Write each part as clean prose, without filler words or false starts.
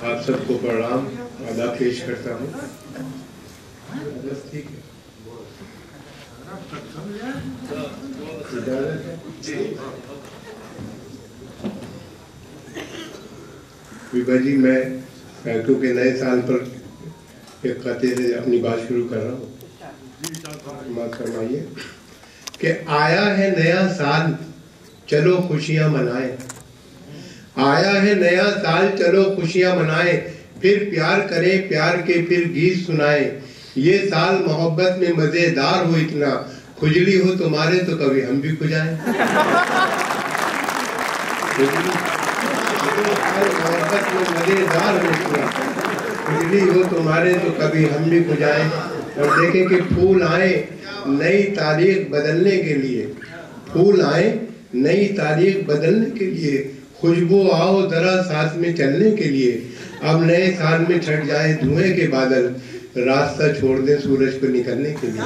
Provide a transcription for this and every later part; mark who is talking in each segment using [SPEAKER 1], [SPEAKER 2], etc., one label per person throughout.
[SPEAKER 1] आप सबको प्रणाम अदा पेश करता हूँ। ठीक है, विभा जी, मैं पैटू के नए साल पर एक खाते से अपनी बात शुरू कर रहा हूँ। माफ फरमाइए कि आया है नया साल, चलो खुशियां मनाएं। आया है नया साल, चलो खुशियां मनाएं। फिर प्यार करें, प्यार के फिर गीत सुनाएं। ये साल मोहब्बत में मजेदार हो इतना, खुजली हो तुम्हारे तो कभी हम भी खुजाएं। मोहब्बत में मजेदार हो इतना, खुजली हो तुम्हारे तो कभी हम भी खुजाएं। और देखें कि फूल आए नई तारीख बदलने के लिए, फूल आए नई तारीख बदलने के लिए, खुशबू आओ जरा साथ में चलने के लिए। अब नए साल में छट जाए धुएं के बादल, रास्ता छोड़ दे सूरज को निकलने के लिए।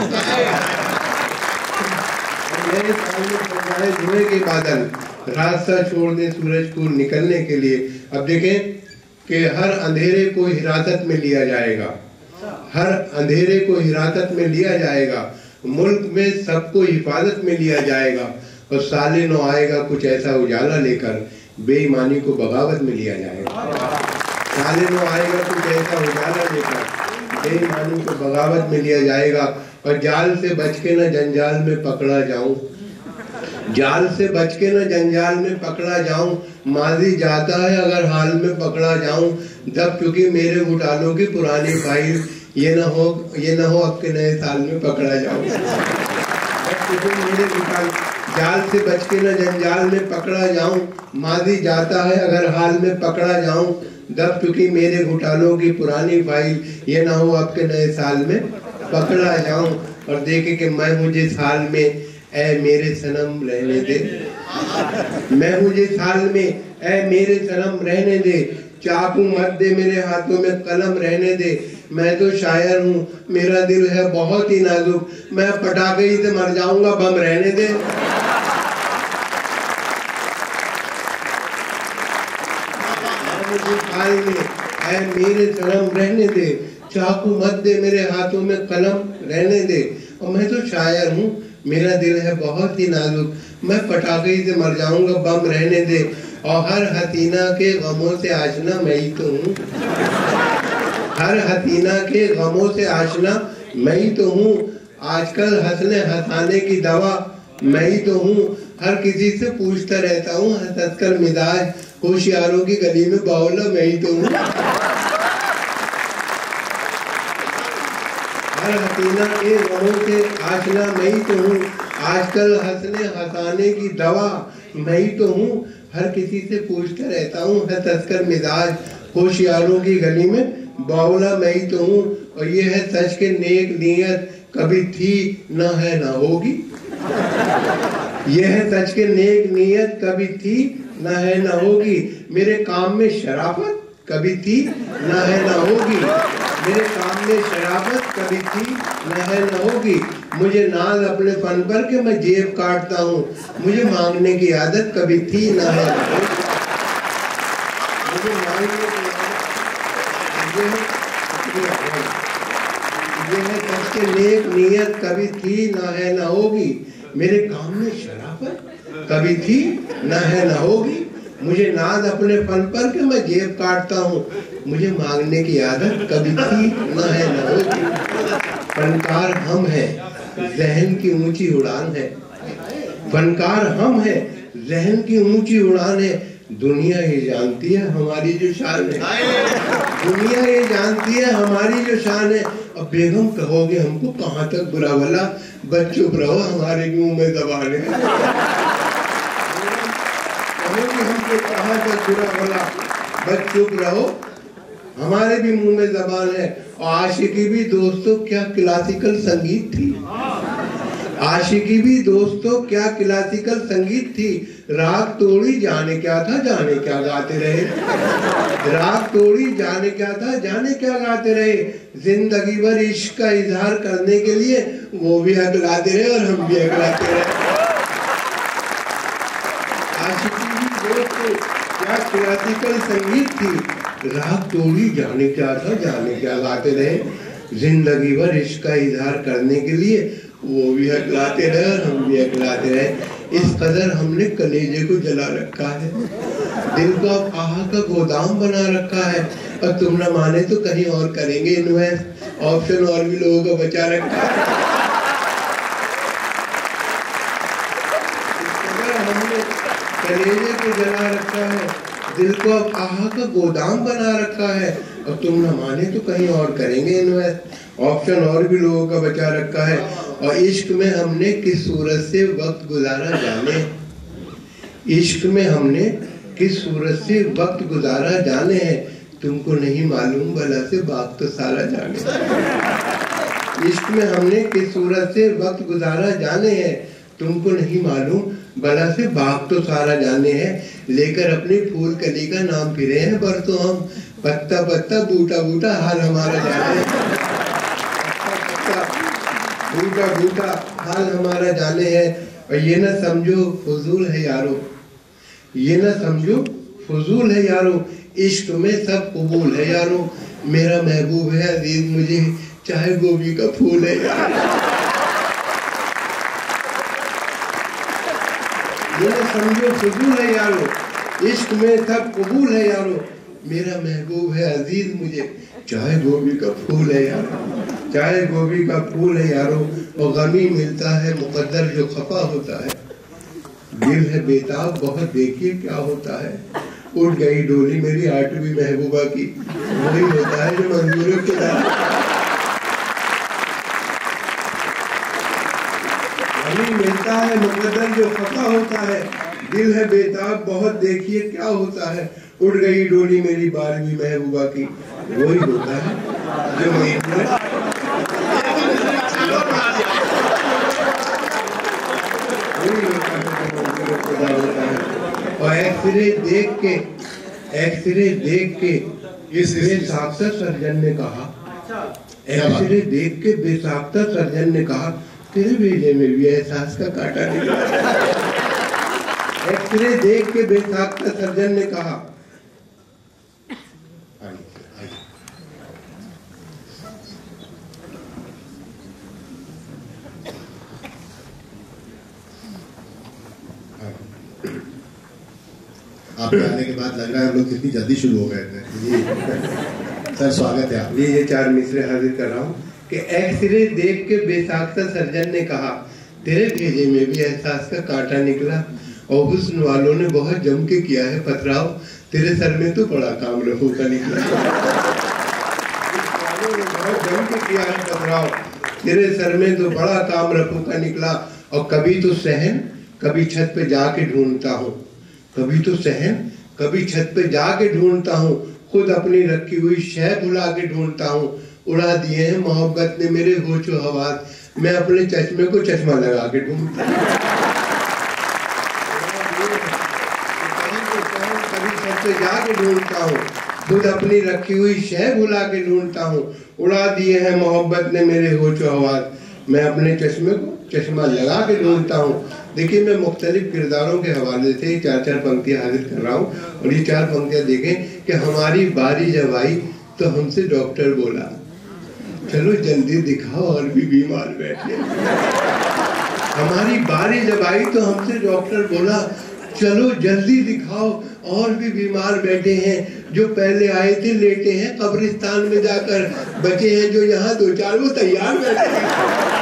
[SPEAKER 1] नए साल में छट जाए धुएं के बादल, रास्ता छोड़ दे सूरज को निकलने के लिए। अब देखें कि हर अंधेरे को हिरासत में लिया जाएगा, हर अंधेरे को हिरासत में लिया जाएगा। मुल्क में सबको हिफाजत में लिया जाएगा। और साले नो आएगा कुछ ऐसा उजाला लेकर, बेईमानी को बगावत में लिया जाएगा। साले नो आएगा कुछ ऐसा उजाला लेकर, बेईमानी को बगावत में लिया जाएगा। और जाल से बच के न जंजाल में पकड़ा जाऊं, जाल से बच के न जंजाल में पकड़ा जाऊं। माजी जाता है अगर हाल में पकड़ा जाऊं, जब क्योंकि मेरे घुटालों की पुरानी फाइल, ये न हो अब के नए साल में पकड़ा जाऊं। मेरे घुटाल जाल से बच के न जंजाल में पकड़ा जाऊं। माजी जाता है अगर हाल में पकड़ा जाऊं, जब क्योंकि मेरे घुटालों की पुरानी फाइल, ये ना हो अब के नए साल में पकड़ा जाऊं। और देखे कि मैं मुझे साल में ऐ मेरे सनम रहने दे, मैं मुझे साल में ऐ मेरे सनम रहने दे। चाकू मत दे मेरे हाथों में कलम रहने दे। मैं तो शायर हूँ, मेरा दिल है बहुत ही नाजुक, मैं पटाखे ही से मर जाऊंगा, बम रहने दे। मुझे साल में ऐ मेरे सनम रहने दे। चाकू मत दे मेरे हाथों में कलम रहने दे। और मैं तो शायर हूँ, मेरा दिल है बहुत ही नाजुक, मैं पटाखे ही से मर जाऊंगा, बम रहने दे। और हर हसीना के गमों से आशना मैं ही तो हूँ, हर हसीना के गमों से आशना मैं ही तो हूँ। आजकल हंसने हंसाने की दवा मैं ही तो हूँ। हर किसी से पूछता रहता हूँ हंस हंस कर मिजाज, होशियारों की गली में बावला मैं ही तो हूँ। हर हसीना के गमों से आशना मैं ही तो हूँ। आजकल हंसने हंसाने की दवा मैं ही तो हूँ। हर किसी से पूछता रहता हूँ हंस हंस कर मिजाज, होशियारों की गली में बावला मैं ही तो हूँ। और ये है सच के नेक नीयत कभी थी न है न होगी, ये है सच के नेक नीयत कभी थी न है न होगी। मेरे काम में शराफत कभी थी न है न होगी, मेरे काम में शराफत कभी थी न है न होगी। मुझे नाज अपने फन पर के मैं जेब काटता हूँ, मुझे मांगने की आदत कभी थी न है न होगी। मुझे मांगने की ये है सच के नेक नीयत कभी थी न है न होगी। मेरे काम में शराफत कभी थी न है न होगी। मुझे नाज अपने फन पर के मैं जेब काटता हूँ, मुझे मांगने की आदत कभी थी न है न होगी। फनकार हम हैं, ज़हन की ऊंची उड़ान है, फनकार हम हैं, ज़हन की ऊंची उड़ान है। दुनिया ये जानती है हमारी जो शान है, दुनिया ये जानती है हमारी जो शान है। अब बेगम कहोगे हमको कहाँ तक बुरा भला, बस चुप रहो हमारे मुंह में ज़बान है। कहोगे हमको कहाँ तक बुरा भला, बस चुप रहो हमारे भी मुंह में ज़बान है। और आशिकी भी दोस्तों क्या क्लासिकल संगीत थी, आशिकी भी दोस्तों क्या क्लासिकल संगीत थी। राग तोड़ी जाने क्या था जाने क्या गाते रहे, राग तोड़ी जाने क्या था जाने क्या गाते रहे। जिंदगी भर इश्क का इजहार करने के लिए वो भी अगलाते रहे और हम भी अगलाते रहे। आशिकी भी दोस्तों क्या क्लासिकल संगीत थी। राग तोड़ी जाने क्या था, जाने क्या गाते रहे, जिंदगी भर इश्क का इजहार करने के लिए वो भी हकलाते रहे और हम भी हकलाते रहे। इस कदर हमने कलेजे को जला रखा है, दिल को अब आहा का गोदाम बना रखा है, और तुम न माने तो कहीं और करेंगे इन्वेस्ट, ऑप्शन और भी लोगों को बचा रखा है। हमने कलेजे को जला रखा है, दिल को अब आहा का गोदाम बना रखा है, और तुम न माने तो कहीं और करेंगे इन्वेस्ट, ऑप्शन और भी लोगों का बचा रखा है। और इश्क में हमने किस सूरत से वक्त गुजारा जाने, इश्क में हमने किस सूरत से वक्त गुजारा जाने हैं, तुमको नहीं मालूम भला से बात तो सारा जाने। इश्क में हमने किस सूरत से वक्त गुजारा जाने हैं, तुमको नहीं मालूम भला से बात तो सारा जाने हैं। लेकर अपनी फूल कली का नाम फिरे हैं पर तो हम, पत्ता पत्ता बूटा बूटा हाल हमारा जाने है, बूटा बूटा हाल हमारा जाने है। और ये ना समझो फजूल है यारो, ये ना समझो फजूल है यारो, इश्क में सब कबूल है यारो, मेरा महबूब है अजीज मुझे चाहे गोभी का फूल है यारो। ये ना समझो फजूल है यारो, इश्क में सब कबूल है यारो, मेरा महबूब है अजीज मुझे चाहे गोभी का फूल है यारो, चाहे गोभी का फूल है यारो। और गमी मिलता है मुकद्दर जो खफा होता है, दिल है बेताब बहुत देखिए क्या होता है, उठ गई डोली मेरी आठवीं महबूबा की, वही होता है जो मंजूर खुदा। गमी मिलता है मुकद्दर जो खफा होता है, दिल है बेताब बहुत देखिए क्या होता है, उड़ गई डोली मेरी 12वीं महबूबा की, वही होता है जो मंजूर। और एक्सरे देख के इस बेसाख्ता सर्जन ने कहा, एक्सरे देख के बेसाख्ता सर्जन ने कहा, तेरे भेजे में भी एहसास का कांटा निकला। एक्सरे देख के बेसाख्ता सर्जन ने कहा,
[SPEAKER 2] आपके आने के बाद लग रहा है हम लोग कितनी जल्दी शुरू हो गए थे। सर स्वागत है आप।
[SPEAKER 1] ये 4 मिसरे हाजिर कर रहा हूँ कि एक्सरे देख के बेसाख्ता सर्जन ने कहा, तेरे भेजे में भी एहसास का कांटा निकला, और हुस्न वालों ने बहुत जम के किया है पथराव, तेरे सर में तो बड़ा काम रफू का निकला। बहुत जम के किया है पथराव, तेरे सर में तो बड़ा काम रफू का निकला। और कभी तो सहन कभी छत पे जाके ढूंढता हूँ, कभी तो सहन कभी छत पे जाके ढूंढता हूँ, खुद अपनी रखी हुई शय भुला के ढूंढता हूँ, उड़ा दिए हैं मोहब्बत ने मेरे होशो हवास, मैं अपने चश्मे को चश्मा लगा के ढूंढता हूँ। कभी छत पे जाके ढूंढता हूँ, खुद अपनी रखी हुई शय भुला के ढूंढता हूँ, उड़ा दिए हैं मोहब्बत ने मेरे होशो हवास, मैं अपने चश्मे को चश्मा लगा के ढूंढता हूँ। देखिए मैं मुख्तलिफ किरदारों के हवाले से 4-4 पंक्तियां हाजिर कर रहा हूँ, और ये 4 पंक्तियां देखें कि हमारी बारी जब आई तो हमसे डॉक्टर बोला, चलो जल्दी दिखाओ और भी बीमार बैठे। हमारी बारी जब आई तो हमसे डॉक्टर बोला, चलो जल्दी दिखाओ और भी बीमार बैठे हैं, जो पहले आए थे लेटे हैं कब्रिस्तान में जाकर, बचे हैं जो यहाँ 2-4 वो तैयार बैठे हैं।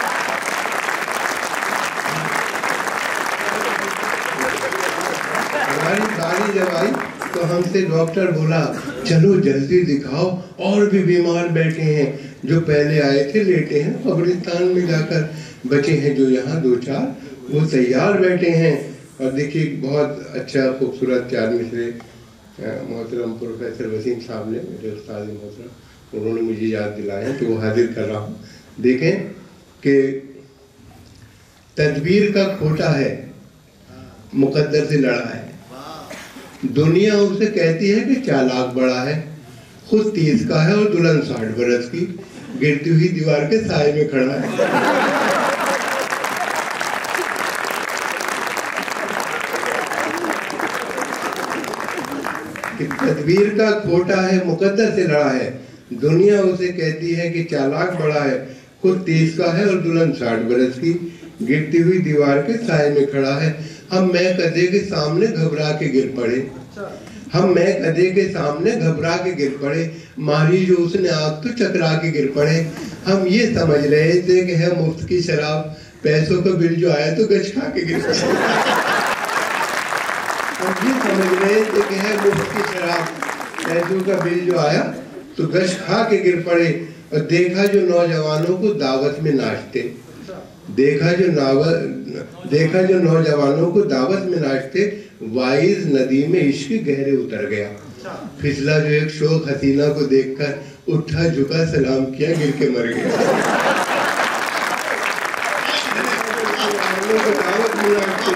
[SPEAKER 1] बारी जब आई तो हमसे डॉक्टर बोला, चलो जल्दी दिखाओ और भी बीमार बैठे हैं, जो पहले आए थे लेटे हैं कब्रिस्तान में जाकर, बचे हैं जो यहाँ 2-4 वो तैयार बैठे हैं। और देखिए बहुत अच्छा खूबसूरत 4 मिसरे मोहतरम प्रोफेसर वसीम साहब ने, मेरे उस्ताद मोहतरम, उन्होंने मुझे याद दिलाया तो वो हाजिर कर रहा हूँ। देखें कि तदबीर का खोटा है, मुकद्दर से लड़ा है, दुनिया उसे कहती है कि चालाक बड़ा है, खुद 30 का है और दुल्हन 60 बरस की, गिरती हुई दीवार के साए में खड़ा है। कि तदबीर का खोटा है, मुकद्दर से लड़ा है। दुनिया उसे कहती है कि चालाक बड़ा है, खुद 30 का है और दुल्हन 60 बरस की। गिरती हुई दीवार के साए में खड़ा है। हम मैं कदे के सामने घबरा के गिर पड़े। हम मैं कदे के सामने घबरा के गिर पड़े। मारी जो उसने आग तो चकरा के गिर पड़े। हम ये समझ रहे थे कि है मुफ्त की शराब, पैसों का बिल जो आया तो गच खा के गिर पड़े। हम ये समझ रहे थे कि है मुफ्त की शराब, पैसों का बिल जो आया तो गच खा के गिर पड़े। और देखा जो नौजवानों को दावत में नाचते, देखा जो नौजवानों को दावत में नाचते, वाइज नदी में इश्क गहरे उतर गया। फिसला जो एक शोक हसीना को देखकर, उठा झुका सलाम किया, गिर के मर गया। दावत में नाचते,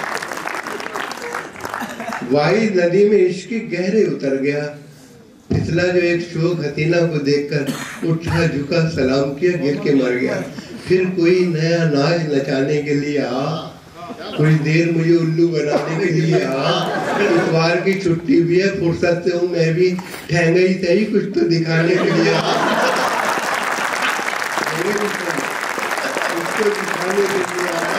[SPEAKER 1] वाइज नदी में इश्क गहरे उतर गया। फिसला जो एक शोक हसीना को देखकर, उठा झुका सलाम किया, गिर के मर गया। फिर कोई नया नाच नचाने के लिए आ, कुछ देर मुझे उल्लू बनाने के लिए आ। इतवार की छुट्टी भी है, फुर्सत से हूँ मैं भी, ठहंगा ही सही कुछ तो दिखाने के लिए आ। उसको दिखाने के लिए आ।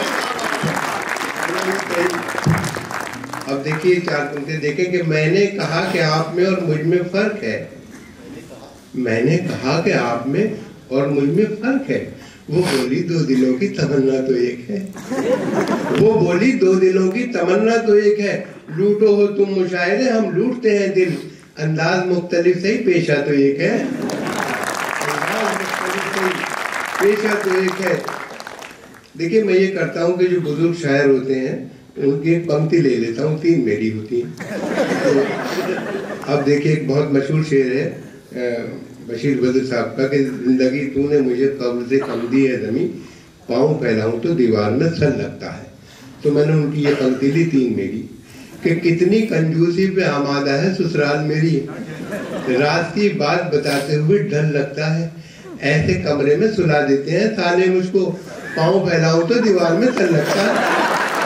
[SPEAKER 1] अब देखिए 4 पंक्ति देखें कि मैंने कहा कि आप में और मुझ में फर्क है। मैंने कहा कि आप में और मुझ में फर्क है। वो बोली 2 दिलों की तमन्ना तो एक है। वो बोली 2 दिलों की तमन्ना तो एक है। लूटो हो तुम मुशायरे, हम लूटते हैं दिल। अंदाज मुख्तलिफ सही, पेशा तो एक है। अंदाज मुख्तलिफ सही, पेशा तो एक है। देखिए मैं ये करता हूँ कि जो बुजुर्ग शायर होते हैं उनकी एक पंक्ति ले लेता हूँ, 3 मेरी होती हैं। तो अब देखिए एक बहुत मशहूर शेर है बशीर बद्र साहब का कि जिंदगी तूने मुझे कब्र से कम दी है ज़मीं, पाँव फैलाऊं तो दीवार में सल लगता है। तो मैंने उनकी ये पंक्ति ली 3 मेरी कि कितनी कंजूसी पे आमादा है ससुराल मेरी, रात की बात बताते हुए डर लगता है। ऐसे कमरे में सुला देते हैं साले मुझको, पाँव फैलाऊं तो दीवार में सल लगता है।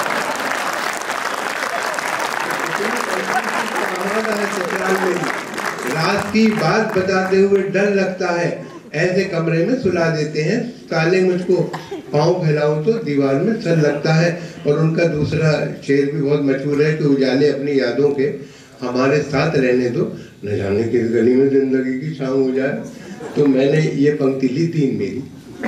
[SPEAKER 1] रात की बात बताते हुए डर लगता है, ऐसे कमरे में सुला देते हैं साले मुझको, पाँव फैलाऊं तो दीवार में सर लगता है। और उनका दूसरा शेर भी बहुत मशहूर है कि उजाले अपनी यादों के हमारे साथ रहने दो, न जाने किस गली में जिंदगी की शाम हो जाए। तो मैंने ये पंक्ति ली 3 मेरी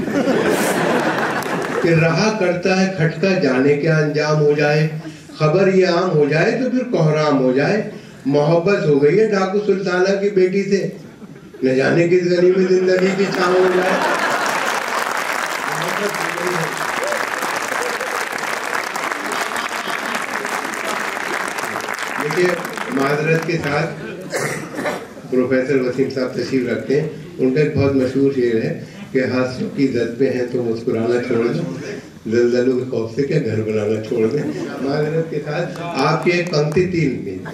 [SPEAKER 1] कि रहा करता है खटका, जाने क्या अंजाम हो जाए। खबर ये आम हो जाए तो फिर कोहराम हो जाए। मोहब्बत हो गई है डाकू सुल्ताना की बेटी से, न जाने किस गली में जिंदगी की छाँव हो जाए। देखिए माजरत के साथ प्रोफेसर वसीम साहब तशरीफ रखते हैं, उनका एक बहुत मशहूर शेर है कि हास्यों की जद पे हैं तो मुस्कुराना छोड़ दो, जल्जलों के खौफ से क्या घर बनाना छोड़ दें। माजरत के साथ आपकी एक पंक्ति 3 में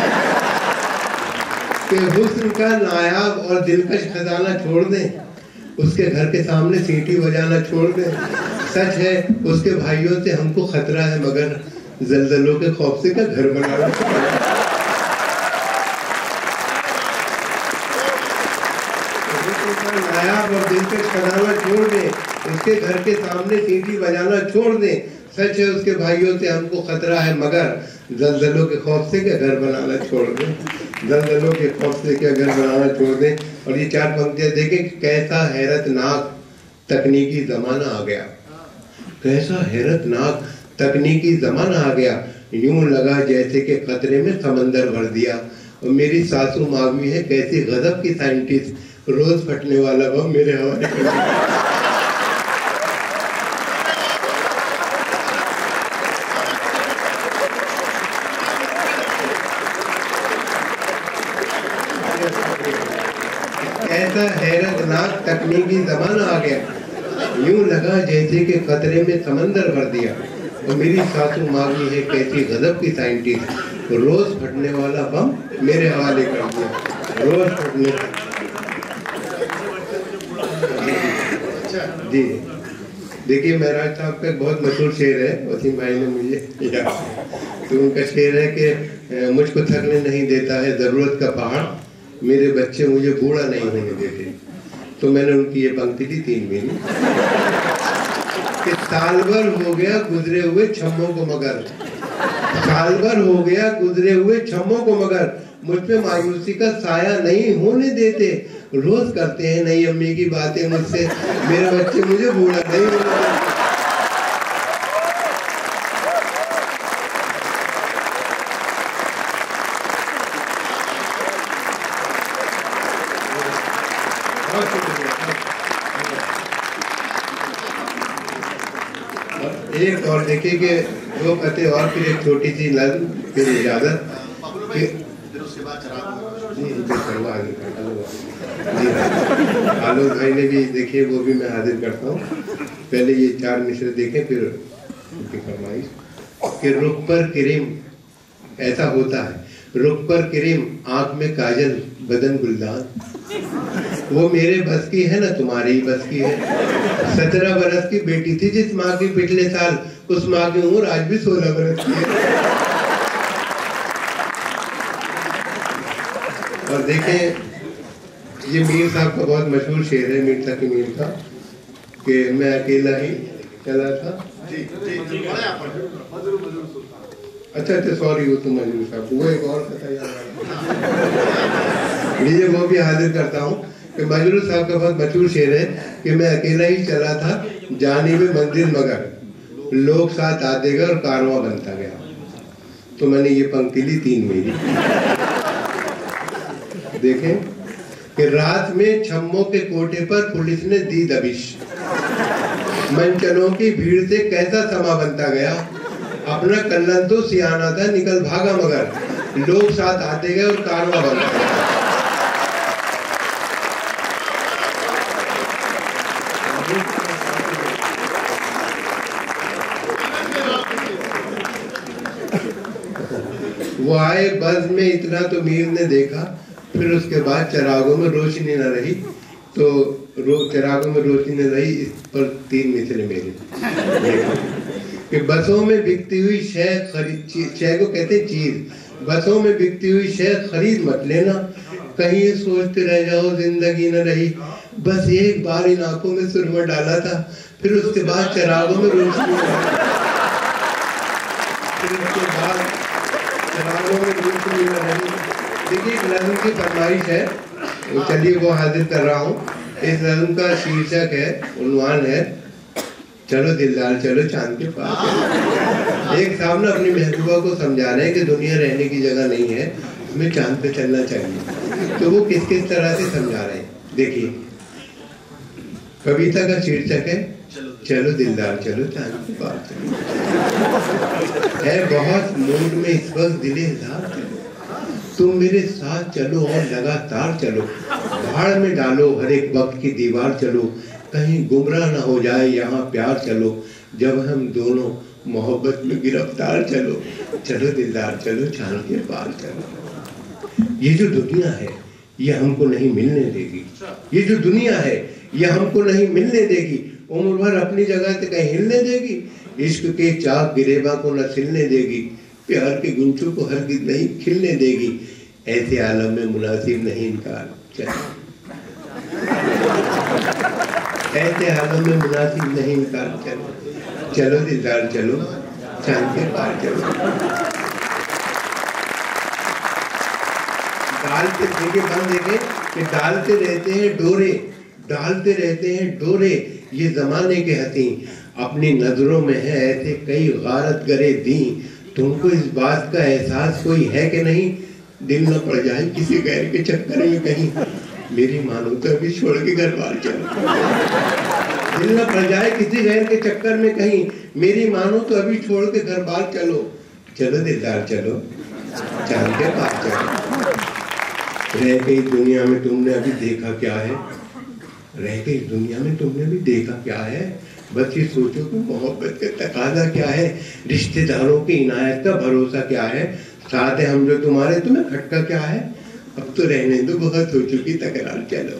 [SPEAKER 1] कि हुस्न का नायाब और दिलकश खजाना छोड़ दें, उसके घर के सामने सीटी बजाना छोड़ दें। सच है उसके भाइयों से हमको खतरा है, मगर जल्जलों के खौफ से क्या घर बनाना छोड़ दें। नायाब और दिलकश खजाना छोड़ दें, उसके घर के सामने सीटी बजाना छोड़ दें। सच है उसके भाइयों से हमको खतरा है, मगर जल्जलों के खौफ से क्या घर बनाना छोड़ दें। जल्जलों के खौफ से क्या घर बनाना छोड़ दें। और ये 4 पंक्तियां देखें, कैसा हैरतनाक तकनीकी जमाना आ गया, कैसा हैरतनाक तकनीकी जमाना आ गया। यूं लगा जैसे कि खतरे में समंदर भर दिया। और मेरी सासू मावी है कैसी गजब की साइंटिस्ट, रोज फटने वाला बम मेरे हवाले कर दिया। ऐसा हैरतनाक तकनीकी जमाना आ गया, यूं लगा जैसे कि खतरे में समंदर भर दिया। और मेरी सासू मावी है कैसी गजब की साइंटिस्ट, रोज फटने वाला बम मेरे हवाले कर दिया। रोज फटने जी। देखिए महराज साहब का बहुत मशहूर शेर है, वसीम भाई ने मुझे याद, तो उनका शेर है कि मुझको थकने नहीं देता है जरूरत का पहाड़, मेरे बच्चे मुझे बूढ़ा नहीं होने देते। तो मैंने उनकी ये पंक्ति दी 3 महीने कि साल भर हो गया गुजरे हुए छम्मों को मगर, साल भर हो गया गुजरे हुए छम्मों को मगर, मुझ पे मायूसी का साया नहीं होने देते। रोज करते हैं नई अम्मी की बातें मुझसे, मेरे बच्चे मुझे बूढ़ा नहीं होने देते। एक और देखिए कि 2 कते और फिर एक छोटी सी नज़्म, फिर इजाजत। आलोक भाई ने भी देखिए, वो भी मैं हाजिर करता हूँ। पहले ये 4 मिसरे देखें, फिर उनकी फरमाइश कि रुख पर क्रीम ऐसा होता है, रुख पर क्रीम आंख में काजल बदन गुलदान, वो मेरे बस की है ना तुम्हारी बस की है। 17 बरस की बेटी थी जिस माँ की पिछले साल, उस माँ की उम्र आज भी 16 बरस की है। और देखें, ये मीर साहब का बहुत मशहूर शेर है, मीर तकी मीर का, कि मैं अकेला ही चला था। अच्छा सॉरी, वो तो मजरूर साहब, वो एक और कथा लीजिए, वो भी हाजिर करता हूँ कि मजरूर साहब का बहुत मशहूर शेर है कि मैं अकेला ही चला था जाने में मंजिल मगर, लोग साथ आते गए और कारवां बनता गया। तो मैंने ये पंक्ति ली 3 महीने। देखें कि रात में छम्मों के कोठे पर पुलिस ने दी दबिश, मनचलों की भीड़ से कैसा समा बनता गया, अपना कल्लन तो सियाना था निकल भागा मगर, लोग साथ आते गए और कारवां बनता गया। वो आए बज़ में इतना तो मीर ने देखा, फिर उसके बाद चरागों में रोशनी न रही, तो चरागों में रोशनी न रही। इस पर 3 मिसरे मेरे कि बसों में बिकती हुई शय खरीद, शय को कहते हैं चीज, बसों में बिकती हुई शय खरीद मत लेना, कहीं ये सोचते रह जाओ जिंदगी न रही। बस एक बार इन आंखों में सुरमा डाला था, फिर उसके बाद चरागों में रोशनी न रही, फिर उसके बाद चरागों में रोशनी न रही। देखिए, एक नज़्म की फरमाइश है, तो चलिए वो हाजिर कर रहा हूँ। इस नज़्म का शीर्षक है, उन्वान है, चलो दिलदार चलो चांद के पास। एक साहब ना अपनी महबूबा को समझा रहे हैं कि दुनिया रहने की जगह नहीं है, हमें चांद पे चलना चाहिए। तो वो किस किस तरह से समझा रहे हैं, देखिए। कविता का शीर्षक है चलो दिलदार चलो चांद के पास चलो। है बहुत मूड में इस वक्त दिले इज़हार चलो, तुम मेरे साथ चलो और लगातार चलो, भाड़ में डालो हर एक वक्त की दीवार चलो, कहीं गुमराह ना हो जाए यहाँ प्यार चलो, जब हम दोनों मोहब्बत में गिरफ्तार चलो, चलो दिलदार चलो चांद के पार चलो। ये जो दुनिया है ये हमको नहीं मिलने देगी, ये जो दुनिया है ये हमको नहीं मिलने देगी, उम्र भर अपनी जगह से कहीं हिलने देगी, इश्क के चाक गिरेबा को न सिलने देगी, प्यार के गुंचों को हरगिज़ नहीं खिलने देगी, ऐसे आलम में मुनासिब नहीं इनकार चलो, ऐसे आलम में मुनासिब नहीं इनकार चलो, चलो दिलदार चलो चांद के पार चलो। डालते देखिए, बंद देखे कि डालते रहते हैं डोरे, डालते रहते हैं डोरे, ये जमाने के हसी, अपनी नजरों में है ऐसे कई गारत गरे दी, तुमको इस बात का एहसास कोई है कि नहीं, दिल न पड़ जाए किसी गैर के चक्कर में कहीं, मेरी मानो तो अभी छोड़ के घर बार चलो, दिल न पड़ जाए किसी गैर के चक्कर में कहीं, मेरी मानो तो अभी छोड़ के घर बार चलो, चलो दिलदार चलो चांद के पार चलो। रह गई दुनिया में तुमने अभी देखा क्या है, रह गई दुनिया में तुमने भी देखा क्या है, बस ये सोचो कि मोहब्बत का तकाजा क्या है, रिश्तेदारों की इनायत का भरोसा क्या है, साथ है हम जो तुम्हारे तुम्हें खटका क्या है, अब तो रहने दो बहुत हो चुकी तकरार चलो,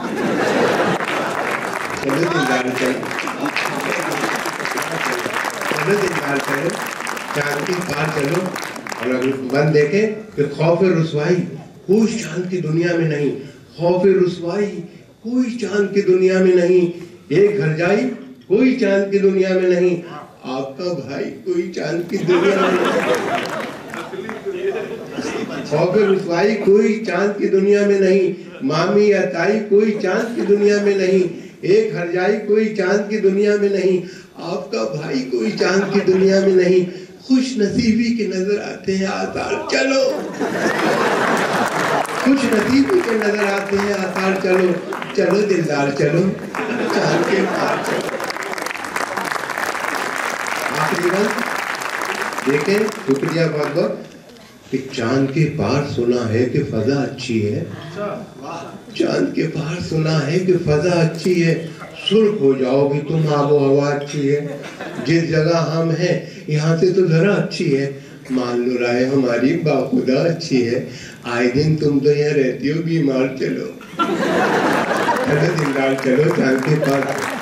[SPEAKER 1] चलो दिलदार चलो, चलो दिलदार चलो चांद के पार चलो। और अगर बंद देखें कि खौफ रुसवाई कोई चांद की दुनिया में नहीं, खौफ रुसवाई कोई चांद की दुनिया में नहीं, एक घर जाई कोई चांद की दुनिया में नहीं, आपका भाई कोई चांद की दुनिया में नहीं। खौफ रुसवाई कोई चांद की दुनिया में नहीं, मामी या ताई कोई चांद की दुनिया में नहीं, एक हरजाई कोई चांद की दुनिया में नहीं, आपका भाई कोई चांद की दुनिया में नहीं। खुश नसीबी के नजर आते हैं आसार, चलो खुश नसीबी के नजर आते हैं आसार, चलो चलो दिलदार चलो चांद के पार चलो। आखिरी बात देखें, शुक्रिया बहुत बहुत कि चांद के पार सुना है कि फजा अच्छी है, चांद के पार सुना है कि फजा अच्छी है, सुर्ख हो जाओगी तुम, आबो हवा अच्छी है, जिस जगह हम हैं यहाँ से तो जरा अच्छी है, मान लो राय हमारी बाखुदा अच्छी है, आए दिन तुम तो यहाँ रहती हो बीमार, चलो चलो दिलदार चलो चांद के पार।